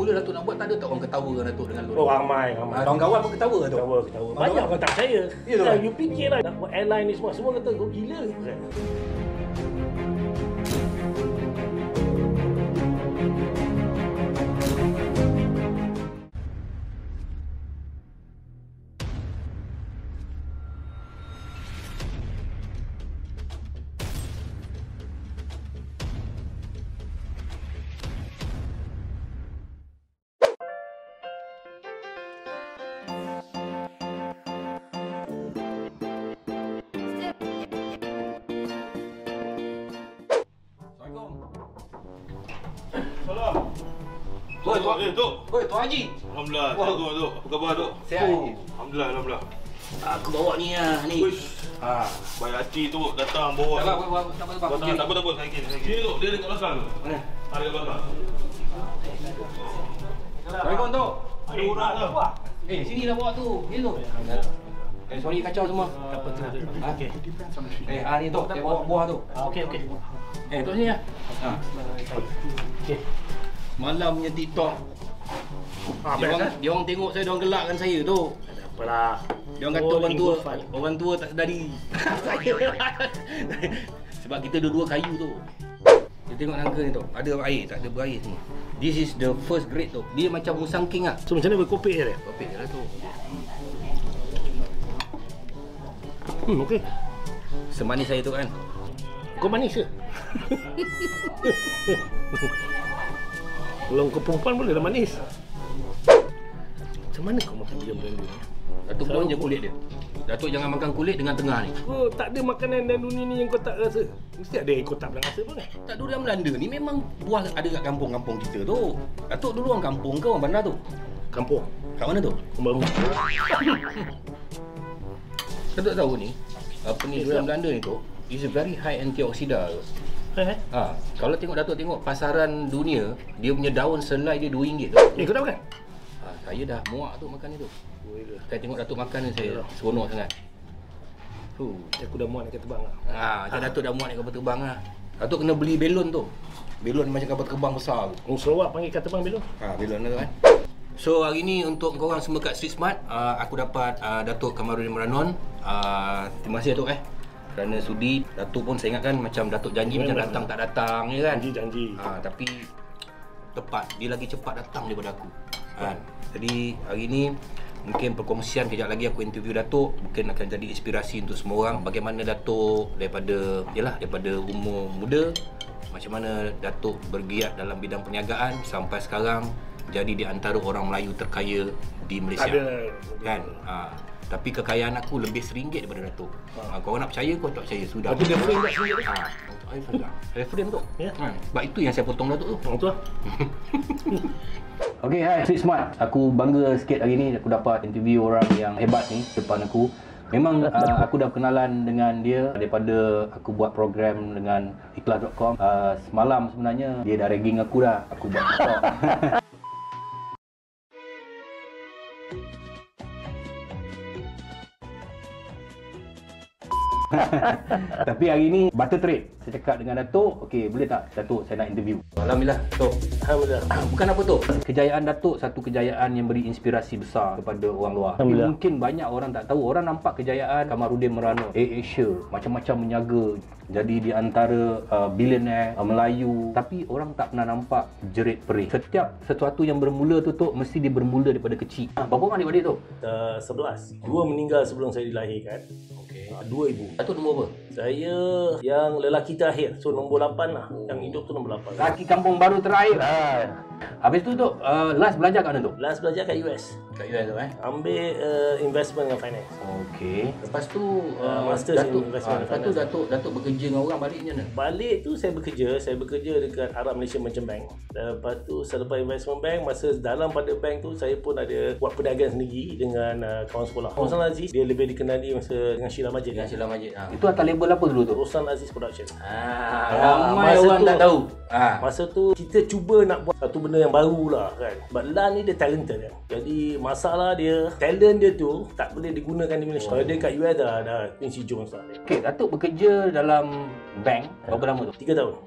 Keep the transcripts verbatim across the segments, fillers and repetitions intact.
mula Datuk nak buat tak ada tak orang ketawa dengan Datuk dengan Oh ramai, ramai. Ah, kawan-kawan pun ketawa tu. Ketawa, ketawa. Banyak orang tak percaya. Ya, tu Nah, kan? you fikirlah nak buat airline ni semua, semua kata kau gila kan. Salam. Oi, Tuan. Eh, Tok. Oi, Tuan Haji. Alhamdulillah. Wah. Tok, Tok. Apa khabar, Tok? Sihat. Oh, Alhamdulillah, alhamdulillah. Aku bawa ni ah ni. Uish. Ha. Baik hati Tok datang bawa. Tak apa, tak apa, tak apa. Tak apa, tak apa, tak apa. Saya kira, saya kira. Sini, Tok. Dia dekat belakang tu. Mana? Ada kat belakang. Assalamualaikum, Tok. Ada orang tu. Eh, sini dah bawa tu. Ni tu. Eh, sorry kacau semua. Tak apa, tak apa. Okey. Eh, ah ni Tok, dia bawa buah tu. Ah, okey, okey. Eh, Tok sini ah. Ha. Okey. Malam punya TikTok. Ah, Dia best orang, kan? dia orang tengok saya, dia orang gelakkan saya tu. Tak apalah. Dia orang kata Oh, orang ni tua, good fun. orang tua tak sedari. Sebab kita dua-dua kayu tu. Dia tengok nangka ni tu, ada air tak? Ada berair semua. This is the first grade tu. Dia macam Musang King ah. So macam mana berkopik je dia? Topik je lah tu. Hmm, okey. Semanis saya tu kan. Kau manis ke? Kalau kau perempuan boleh dah manis. Macam mana kau makan benda-benda ni? Datuk Selalu buang je kau- kulit dia. Datuk jangan makan kulit dengan tengah ni. Kau tak ada makanan dalam dunia ni yang kau tak rasa. Mesti ada yang kau tak pernah rasa pun kan? Tak dulu dalam Melanda ni memang buah ada kat kampung-kampung kita tu. Datuk dulu orang kampung ke orang bandar tu? Kampung. Kat mana tu? Baru. Datuk tahu ni, apa ni dulu dalam Melanda ni tu, is a very high antioxidant. Eh, eh. Ha, kalau tengok Datuk tengok pasaran dunia, dia punya daun selai dia dua ringgit tu. Eh, kau tak makan? Ha, saya dah muak tu makan itu. Boleh ke? Saya tengok Datuk makan ni saya seronok sangat. Huh. Aku dah muat nak kata bang lah. Ha, macam Datuk dah muak naik kapal terbang lah. Datuk kena beli belon tu. Belon macam kapal terbang besar tu. Orang Sarawak panggil kata bang belum? Ha, belon tu kan. So hari ni untuk korang semua kat Street Smart, uh, aku dapat uh, Datuk Kamarudin Meranon. Uh, terima kasih Datuk eh. Kerana sudi. Datuk pun saya ingatkan macam Datuk janji Memang. macam datang tak datang je kan. Janji-janji. Ha, tapi tepat, dia lagi cepat datang daripada aku. Kan. Jadi hari ni mungkin perkongsian kejap lagi aku interview Datuk, mungkin akan jadi inspirasi untuk semua orang bagaimana Datuk daripada yalah daripada umur muda, macam mana Datuk bergiat dalam bidang perniagaan sampai sekarang jadi di antara orang Melayu terkaya di Malaysia. Ada. Kan? Ha, tapi kekayaan aku lebih seringgit daripada Datuk. Ha, kau nak percaya kau tak percaya sudah. Tapi dia frame tak sendiri tu? Ha, saya sudah. Saya frame tu. Ya. Kan? Sebab itu yang saya potong Datuk tu. Orang tu lah. Okay, hai Street Smart. Aku bangga sikit hari ni aku dapat interview orang yang hebat ni depan aku. Memang uh, aku dah kenalan dengan dia daripada aku buat program dengan ikhlas dot com. Uh, semalam sebenarnya dia dah ragging aku dah. Aku buat TikTok. Tapi hari ni barter trade. Saya cakap dengan Datuk, okey boleh tak Datuk saya nak interview. Alhamdulillah Datuk. Alhamdulillah. Bukan apa tu. Kejayaan Datuk satu kejayaan yang beri inspirasi besar kepada orang luar. Alhamdulillah. Mungkin banyak orang tak tahu. Orang nampak kejayaan Kamarudin Meranon, Air Asia, macam-macam menyaga. Jadi di antara uh, billionaire uh, Melayu, tapi orang tak pernah nampak jerit perih. Setiap sesuatu yang bermula tu tu mesti dia bermula daripada kecil. Ha, berapa orang adik-adik tu? Uh, sebelas. Dua meninggal sebelum saya dilahirkan. Okey. Uh, dua ibu. Datuk nombor apa? Saya yang lelaki terakhir. So nombor lapan lah. Yang hidup tu nombor lapan. Laki kampung baru terakhir. Ha. Habis tu tu uh, last belajar kat mana tu? Last belajar kat U S. Kat U S tu eh. Ambil uh, investment dengan finance. Okey. Lepas tu Uh, uh, Masters in Datuk, Investment ah, and lepas tu Finance. Datuk Datuk bekerja dengan orang balik macam mana? Balik tu saya bekerja, saya bekerja dekat Arab Malaysia Merchant Bank. Dan lepas tu selepas investment bank, masa dalam pada bank tu saya pun ada buat perniagaan sendiri dengan uh, kawan sekolah. Roslan Aziz, dia lebih dikenali masa dengan Sheila Majid. Dengan Sheila Majid. Ha. Itu atas label apa dulu tu? Roslan Aziz Production. Ah, ramai masa orang tu- tak tahu. Ha. Masa tu kita cuba nak buat satu benda yang baru lah kan. Sebab Lan ni dia talented kan. Jadi masalah dia, talent dia tu tak boleh digunakan di Malaysia. Kalau dia kat U S dah, dah Quincy Jones lah dia. Okey, Datuk bekerja dalam bank berapa lama tu? Tiga tahun. Empat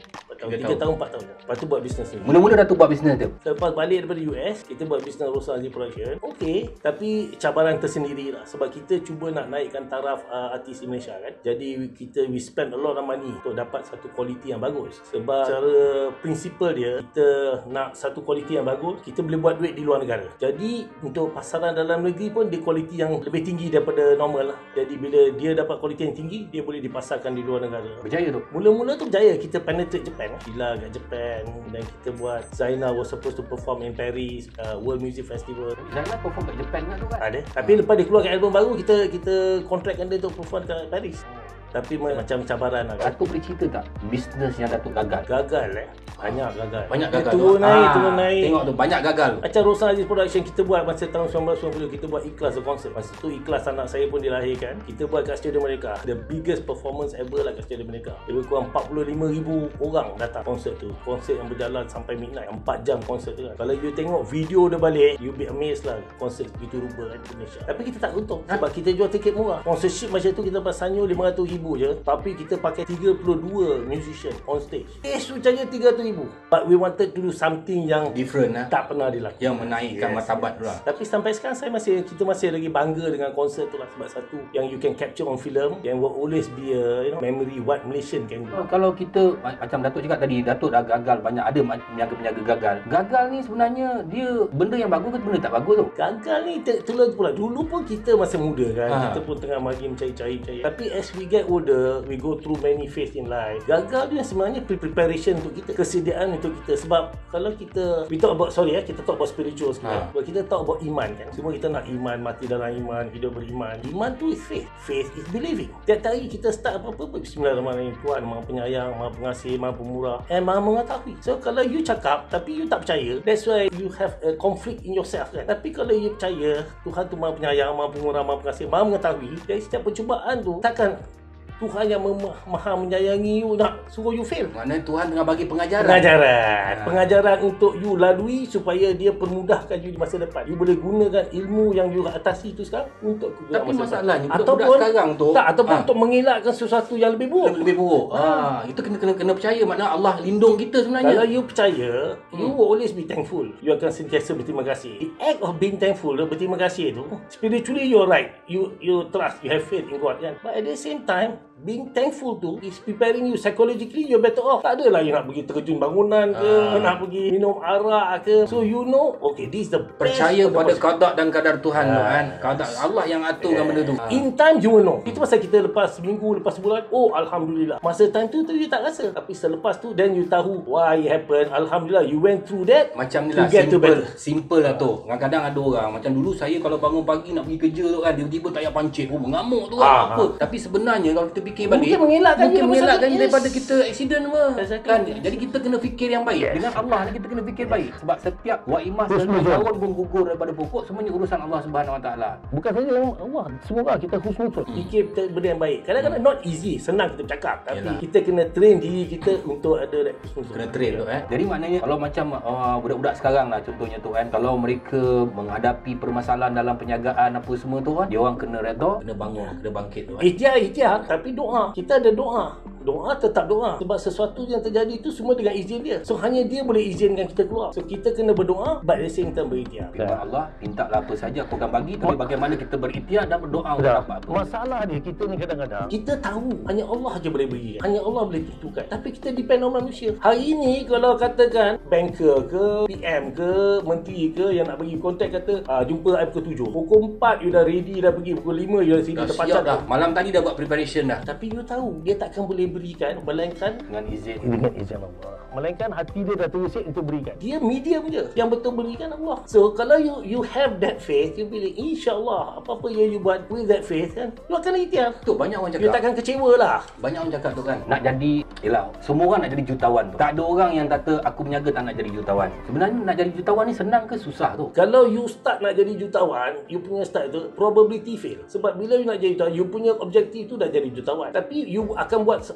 tahun, Tiga tiga tahun. tahun, empat tahun. Lepas tu buat bisnes ni. Mula-mula Datuk buat bisnes tu. Lepas balik daripada U S, kita buat bisnes Rosa Aziz Production. Okey, tapi cabaran tersendiri lah. Sebab kita cuba nak naikkan taraf uh, artis di Malaysia kan. Jadi kita we spend a lot of money untuk dapat satu kualiti yang bagus. Sebab cara prinsipal dia, kita nak satu kualiti yang bagus, kita boleh buat duit di luar negara. Jadi untuk pasaran dalam negeri pun dia kualiti yang lebih tinggi daripada normal lah. Jadi bila dia dapat kualiti yang tinggi, dia boleh dipasarkan di luar negara. Berjaya tu. Mula-mula tu berjaya. Kita penetrate Japan. Gila kat Japan. Dan kita buat Zaina was supposed to perform in Paris uh, World Music Festival. Zainal perform kat Japan kan tu kan? Ada. Tapi lepas dia keluarkan album baru, kita kita kontrakkan dia untuk perform kat Paris. Tapi macam cabaran lah kan. Datuk boleh cerita tak bisnes yang Datuk gagal? Gagal eh. Banyak gagal. Banyak Dia gagal. turun tu. naik, Ah, turun naik. Tengok tu banyak gagal. Macam Rosa Aziz Production kita buat masa tahun sembilan belas sembilan puluh, kita buat Ikhlas The Concert. Masa tu Ikhlas anak saya pun dilahirkan. Kita buat kat Stadium Merdeka. The biggest performance ever lah kat Stadium Merdeka. Lebih kurang empat puluh lima ribu orang datang konsert tu. Konsert yang berjalan sampai midnight. empat jam konsert tu kan. Kalau you tengok video dia balik, you be amazed lah. Konsert begitu rupa kan di Malaysia. Tapi kita tak untung. Sebab kita jual tiket murah. Sponsorship macam tu kita pasang lima ratus ribu je. Tapi kita pakai tiga puluh dua musician on stage. Stage tu saja tiga ratus ribu. But we wanted to do something yang Different lah. tak pernah dilakukan. Yang menaikkan Yes, martabat tu lah. Tapi sampai sekarang saya masih kita masih lagi bangga dengan konsert tu lah. Sebab satu yang you can capture on film, yang will always be a you know memory what Malaysian can do. Oh, kalau kita macam Datuk cakap tadi, Datuk dah gagal banyak, ada peniaga-peniaga gagal. Gagal ni sebenarnya dia benda yang bagus ke benda tak bagus tu? Gagal ni itulah pula. Dulu pun kita masih muda kan. Ha. Kita pun tengah mari mencari-cari cari. Tapi as we get older, we go through many phase in life. Gagal ni sebenarnya preparation untuk kita, kesediaan untuk kita. Sebab kalau kita we talk about sorry ya, kita talk about spiritual sekarang. Ha. Kalau kita talk about iman kan. Semua kita nak iman, mati dalam iman, hidup beriman. Iman tu is faith. Faith is believing. Tiap hari kita start apa-apa, bismillahirrahmanirrahim. Tuhan Maha Penyayang, Maha Pengasih, Maha Pemurah, and Maha Mengetahui. So kalau you cakap tapi you tak percaya, that's why you have a conflict in yourself kan. Tapi kalau you percaya Tuhan tu Maha Penyayang, Maha Pemurah, Maha Pengasih, Maha Mengetahui, dari setiap percubaan tu takkan Tuhan yang mem- maha menyayangi you nak suruh you fail. Maknanya Tuhan tengah bagi pengajaran. Pengajaran. Ha. Pengajaran untuk you lalui supaya dia permudahkan you di masa depan. You boleh gunakan ilmu yang you atasi tu sekarang untuk ke Tapi masa masalahnya depan. budak-budak sekarang tu tak, ataupun ha, untuk mengelakkan sesuatu yang lebih buruk. lebih, lebih buruk. Ah, itu kena kena kena percaya, maknanya Allah lindung kita sebenarnya. Kalau you percaya, Hmm. you will always be thankful. You akan sentiasa berterima kasih. The act of being thankful, berterima kasih tu, spiritually you're right. You you trust, you have faith in God kan. But at the same time, being thankful tu is preparing you psychologically, you're better off. Tak adalah you nak pergi terjun bangunan ke, Ah. nak pergi minum arak ke. So you know, okay, this is the best. Percaya of the pada possible. qada dan kadar Tuhan tu Ah. kan. Qada Allah yang aturkan benda tu. Ah. In time you will know. Itu pasal kita lepas seminggu, lepas sebulan, oh Alhamdulillah. Masa time tu tu you tak rasa. Tapi selepas tu then you tahu why it happened. Alhamdulillah you went through that. Macam ni to lah, get to simple, better. simple lah tu. Kadang-kadang ada orang macam dulu saya kalau bangun pagi nak pergi kerja tu kan, tiba-tiba tak payah pancit, oh mengamuk tu kan, Ah, apa. Tapi sebenarnya kalau kita fikir balik, Mungkin mengelakkan mungkin you mengelakkan daripada daripada sakit. kita accident apa. Exactly. Kan? Jadi kita kena fikir yang baik. Dengan Allah ni kita kena fikir baik. Sebab setiap waimas dan daun pun gugur daripada pokok, semuanya urusan Allah Subhanahu Wa Taala. Bukan saja Allah, semua kita husnuzon. Fikir benda yang baik. Kadang-kadang not easy, senang kita bercakap, tapi Yalah. kita kena train diri kita untuk ada that husnuzon. Kena train tu eh. Jadi maknanya kalau macam uh, budak-budak sekarang lah contohnya tu kan, kalau mereka menghadapi permasalahan dalam perniagaan apa semua tu kan, dia orang kena redha, kena bangun, kena bangkit tu kan. Ikhtiar, ikhtiar, tapi doa. Kita ada doa. Doa tetap doa. Sebab sesuatu yang terjadi itu semua dengan izin dia. So hanya dia boleh izinkan kita keluar. So kita kena berdoa, but at the same time berikhtiar. Firman Allah, mintalah apa saja aku akan bagi, tapi bagaimana kita berikhtiar dan berdoa untuk dapat apa. Masalah dia kita ni kadang-kadang Kita tahu hanya Allah je boleh beri. Hanya Allah boleh tentukan. Tapi kita depend on manusia. Hari ini kalau katakan banker ke, P M ke, menteri ke yang nak bagi kontak kata ah, jumpa I pukul tujuh. Pukul empat you dah ready dah pergi. Pukul lima you dah sini Dah tempat siap dah. dah. Malam tadi dah buat preparation dah. Tapi you tahu dia takkan boleh berikan melainkan Dengan izin. dengan izin Allah. Melainkan hati dia dah terusik untuk berikan. dia medium je. Yang betul berikan Allah. So kalau you you have that faith, you believe insya-Allah apa-apa yang you buat with that faith kan, you akan ikhtiar. Tu banyak orang You cakap. takkan kecewa lah. Banyak orang cakap tu kan, nak jadi, yelah, semua orang nak jadi jutawan tu. Tak ada orang yang kata aku berniaga tak nak jadi jutawan. Sebenarnya nak jadi jutawan ni senang ke susah tu? Kalau you start nak jadi jutawan, you punya start tu probability fail. Sebab bila you nak jadi jutawan, you punya objektif tu dah jadi jutawan. Tapi you akan buat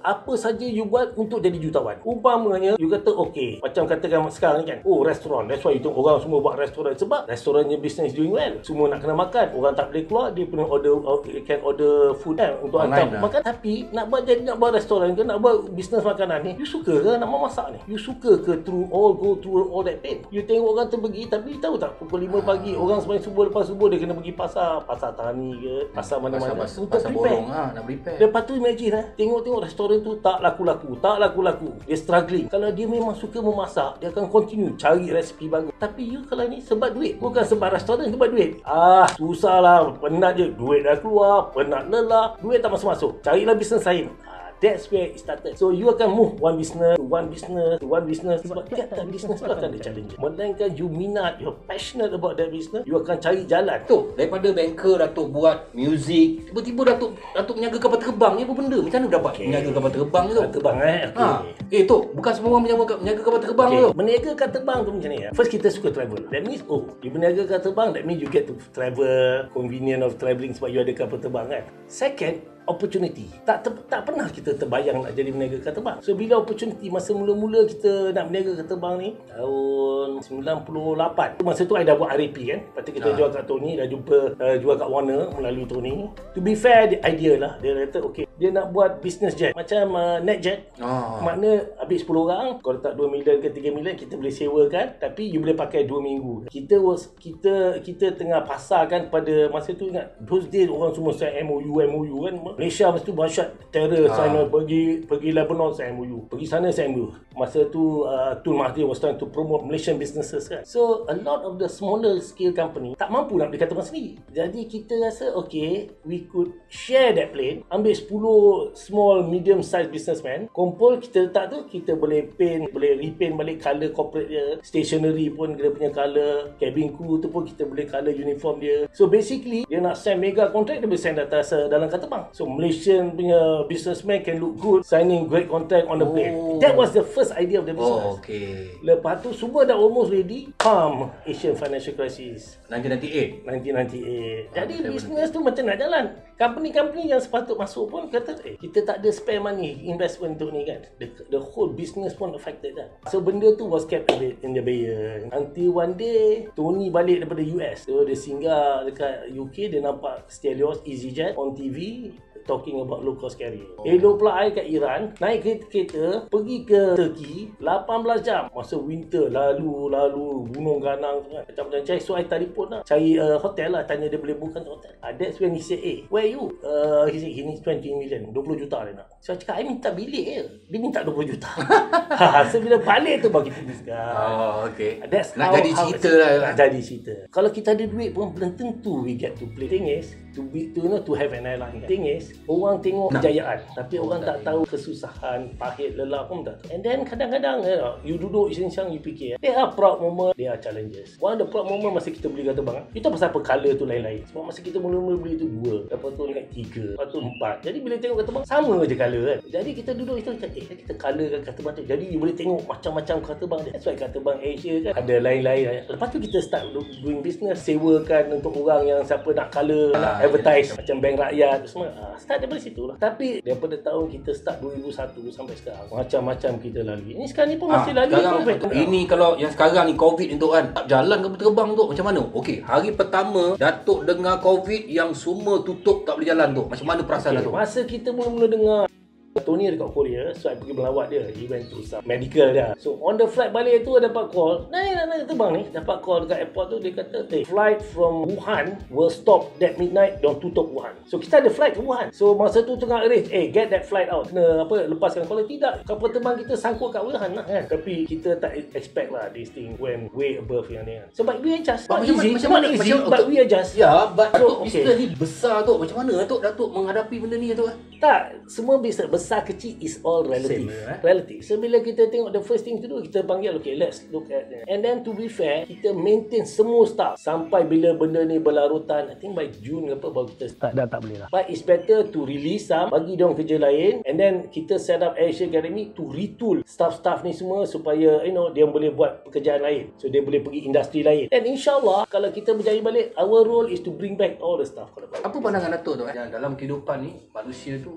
apa saja you buat untuk jadi jutawan. Umpamanya you kata okey, macam katakan sekarang ni kan, oh restoran, that's why you tengok orang semua buat restoran sebab restorannya business doing well. Semua nak kena makan, orang tak boleh keluar, dia kena order, can order food kan untuk hantar lah. makan. Tapi nak buat jadi nak buat restoran ke, nak buat bisnes makanan ni, you suka ke nak memasak ni? You suka ke through all go through all that pain? You tengok orang tu pergi, tapi tahu tak pukul lima pagi orang sembang subuh, lepas subuh dia kena pergi pasar, pasar tani ke, pasar mana-mana Pasal, untuk pasal prepare. borong ha, nak prepare. Lepas tu imagine ha, tengok-tengok restoran tu tak laku-laku, tak laku-laku. Dia struggling. Kalau dia memang suka memasak, dia akan continue cari resipi bagus. Tapi you kalau ni sebab duit, bukan sebab restoran, sebab duit. Ah, susahlah, penat je, duit dah keluar, penat lelah, duit tak masuk-masuk. Carilah bisnes lain. That's where it started. So you akan move one business to one business to one business. Sebab tiap-tiap business tu akan ada challenge. Melainkan you minat, you're passionate about that business, you akan cari jalan. Datuk, daripada banker Datuk buat music, tiba-tiba Datuk Datuk meniaga kapal terbang ni apa benda? Macam mana dapat okay. meniaga kapal terbang ni tu? Kapal terbang eh. Okay. Ha. Eh Tok, bukan semua orang meniaga, meniaga kapal terbang Okay. tu. Meniaga kapal terbang tu macam ni ya. First kita suka travel. That means oh, you berniaga kapal terbang, that means you get to travel, convenient of travelling sebab you ada kapal terbang kan. Second, opportunity. Tak ter, tak pernah kita terbayang nak jadi berniaga kapal terbang. So bila opportunity masa mula-mula kita nak berniaga kapal terbang ni tahun sembilan puluh lapan. Masa tu I dah buat R A P kan. Lepas tu kita ha. jual kat Tony, dah jumpa uh, jual kat Warner melalui Tony. To be fair, the idea lah. Dia kata okay, dia nak buat business jet macam uh, net jet. Oh. Makna habis sepuluh orang, kalau tak dua million ke tiga million kita boleh sewakan, tapi you boleh pakai dua minggu. Kita was kita kita tengah pasarkan pada masa tu, ingat those days orang semua sign M O U M O U kan. Malaysia masa tu dahsyat terror, ha. sign pergi pergi Lebanon sign M O U, pergi sana sign M O U. Masa tu uh, Tun Mahathir was trying to promote Malaysian businesses kan. So a lot of the smaller scale company tak mampu nak beli kapal terbang sendiri. Jadi kita rasa okay, we could share that plane, ambil sepuluh small medium size businessman, kumpul kita letak tu, kita boleh paint, boleh repaint balik colour corporate dia, stationery pun dia punya colour, cabin crew tu pun kita boleh colour uniform dia. So basically dia nak sign mega contract, dia boleh sign atas uh, dalam kapal terbang. So Malaysian punya businessman can look good signing great contract on the Oh. plane. That was the first idea of the business. Oh, okay. Lepas tu semua dah almost ready. Pam, Asian financial crisis nineteen ninety-eight. nineteen ninety-eight. Jadi Ah, bisnes tu macam nak jalan. Company-company yang sepatut masuk pun kata, eh, kita tak ada spare money investment untuk ni kan. The, the whole business pun affected kan. So benda tu was kept a bit in the abeyance. Until one day, Tony balik daripada U S. So dia singgah dekat U K, dia nampak Stelios EasyJet on T V talking about low cost carrier. Oh. Elok pula I kat Iran, naik kereta-kereta pergi ke Turkey lapan belas jam masa winter, lalu lalu gunung ganang kan. Macam-macam cari. So I telefon lah, cari uh, hotel lah, tanya dia boleh bookkan hotel. Uh, that's when he said, eh, where you? Uh, he said he needs twenty million, dua puluh juta dia nak. So I cakap, I minta bilik je. Dia minta dua puluh juta. So bila balik tu baru kita discuss. Oh, okay. That's nak how, jadi how cerita lah. Nak jadi cerita. Kalau kita ada duit pun belum tentu we get to play. Thing is, to be to you know to have an airline. Thing is, orang tengok nah. kejayaan, tapi oh, orang tak tahu kesusahan, pahit, lelah pun tak tahu. And then kadang-kadang you, know, you duduk iseng-iseng you fikir, there are proud moment, there are challenges. One of the proud moment masa kita beli kapal terbang, itu pasal apa colour tu lain-lain. Sebab masa kita mula-mula beli tu dua, lepas tu naik tiga, lepas tu empat. Jadi bila tengok kapal terbang sama je colour kan. Jadi kita duduk itu kita eh kita colourkan kapal terbang tu. Jadi you boleh tengok macam-macam kapal terbang dia. That's why kapal terbang Asia kan ada lain-lain. Lepas tu kita start doing business, sewakan untuk orang yang siapa nak colour, ah, nak advertise ya, macam bank rakyat semua. Ah, start daripada situ lah. Tapi daripada tahun kita start dua ribu satu sampai sekarang macam-macam kita lalui. Ini sekarang ni pun masih ah, lalui COVID. Ini kalau yang sekarang ni COVID ni tu kan, tak jalan kapal terbang tu macam mana? Okey, hari pertama Datuk dengar COVID yang semua tutup tak boleh jalan tu. Macam mana perasaan okay, Datuk? Masa kita mula-mula dengar Tony dekat Korea, so I pergi melawat dia. He went to some medical dia. So on the flight balik tu dapat call, naik nak naik terbang ni, dapat call dekat airport tu, dia kata, hey, flight from Wuhan will stop that midnight, don't tutup Wuhan. So kita ada flight ke Wuhan. So masa tu tengah arrange, eh, get that flight out. Kena apa, lepaskan. Kalau tidak, kapal terbang kita sangkut kat Wuhan lah kan. Tapi kita tak expect lah this thing went way above yang ni kan. Sebab we adjust. Not macam easy, macam not mana, easy, macam, but we adjust. Ya, but so, Datuk okay. business ni besar tu. Macam mana Datuk Datuk menghadapi benda ni tu? Tak, semua bisnes besar kecil is all relative. Same, eh? Relative. So bila kita tengok the first thing to do, kita panggil okay, let's look at that. And then to be fair, kita maintain semua staff sampai bila benda ni berlarutan. I think by June ke apa baru kita start. Tak, dah tak boleh lah. But it's better to release some, bagi diorang kerja lain, and then kita set up Asia Academy to retool staff-staff ni semua supaya you know dia boleh buat pekerjaan lain. So dia boleh pergi industri lain. Dan insyaAllah kalau kita berjaya balik, our role is to bring back all the staff. Apa pandangan Datuk tu? Yang dalam kehidupan ni manusia tu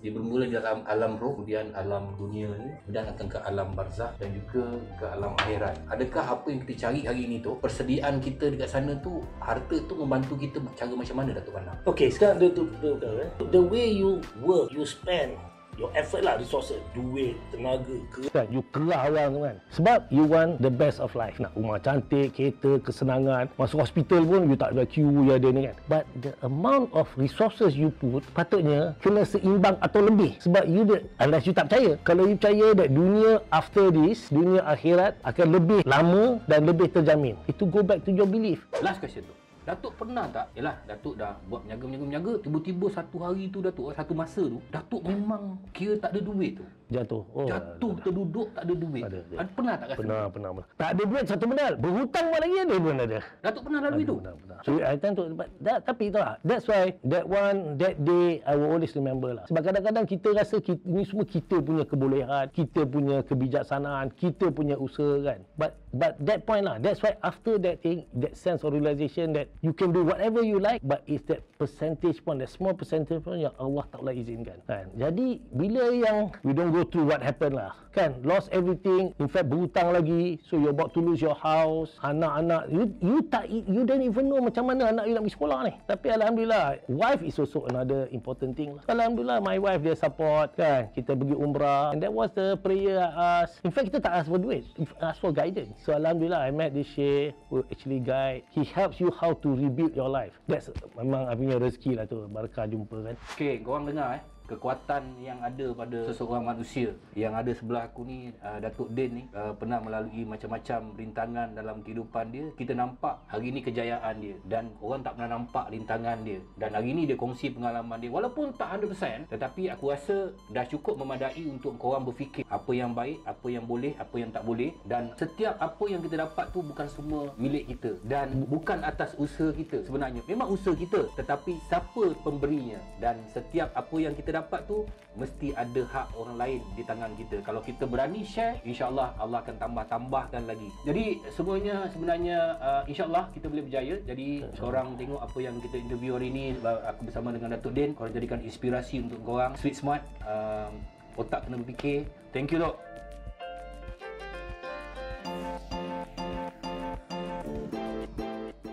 Dia bermula di dalam alam roh, kemudian alam dunia ni, kemudian akan ke alam barzakh dan juga ke alam akhirat. Adakah apa yang kita cari hari ini tu, persediaan kita dekat sana tu, harta tu membantu kita cara macam mana, Datuk Pandang? Okay, sekarang dia tu, tu, tu, eh. The way you work, you spend your effort lah, resources, duit, tenaga, ke Kan, you kerah awal tu kan. Sebab you want the best of life. Nak rumah cantik, kereta, kesenangan. Masuk hospital pun you tak ada queue, you ada ni kan. But the amount of resources you put patutnya kena seimbang atau lebih. Sebab you, the, unless you tak percaya. Kalau you percaya that dunia after this, dunia akhirat akan lebih lama dan lebih terjamin. Itu go back to your belief. Last question tu. Datuk pernah tak, yalah Datuk dah buat menyaga-menyaga-menyaga, tiba-tiba satu hari tu Datuk, satu masa tu Datuk memang kira tak ada duit tu. Jatuh. Oh, Jatuh terduduk tak ada duit. Ada, ada. Ada. Pernah tak rasa? Pernah, pernah, pernah. Tak ada duit satu medal. Berhutang pun lagi ada pun ada. Datuk pernah lalui tu? Benar, benar. So I tend to, but that, tapi itulah. That's why that one, that day, I will always remember lah. Sebab kadang-kadang kita rasa kita, ini semua kita punya kebolehan, kita punya kebijaksanaan, kita punya usaha kan. But but that point lah. That's why after that thing, that sense of realization that you can do whatever you like, but it's that percentage point, that small percentage point yang Allah Ta'ala izinkan. Kan? Jadi bila yang we don't go through what happened lah. Kan? Lost everything, in fact berhutang lagi, so you're about to lose your house, anak-anak, you, you tak, you don't even know macam mana anak you nak pergi sekolah ni. Tapi Alhamdulillah, wife is also another important thing lah. Alhamdulillah, my wife dia support kan, kita pergi umrah, and that was the prayer I asked. In fact, kita tak ask for duit, ask for guidance. So Alhamdulillah, I met this Sheikh who actually guide. He helps you how to rebuild your life. That's memang I punya rezeki lah tu, barakah jumpa kan. Okey, korang dengar eh, kekuatan yang ada pada seseorang manusia. Yang ada sebelah aku ni, uh, Datuk Din ni, uh, pernah melalui macam-macam rintangan dalam kehidupan dia. Kita nampak hari ni kejayaan dia, dan orang tak pernah nampak rintangan dia. Dan hari ni dia kongsi pengalaman dia, walaupun tak one hundred percent, tetapi aku rasa dah cukup memadai untuk korang berfikir apa yang baik, apa yang boleh, apa yang tak boleh. Dan setiap apa yang kita dapat tu bukan semua milik kita, dan bukan atas usaha kita sebenarnya. Memang usaha kita, tetapi siapa pemberinya. Dan setiap apa yang kita dapat tu mesti ada hak orang lain di tangan kita. Kalau kita berani share, insya-Allah Allah akan tambah-tambahkan lagi. Jadi semuanya sebenarnya uh, insya-Allah kita boleh berjaya. Jadi korang tengok apa yang kita interview hari ni, aku bersama dengan Datuk Din, korang jadikan inspirasi untuk korang. Street smart, uh, otak kena berfikir. Thank you Dok.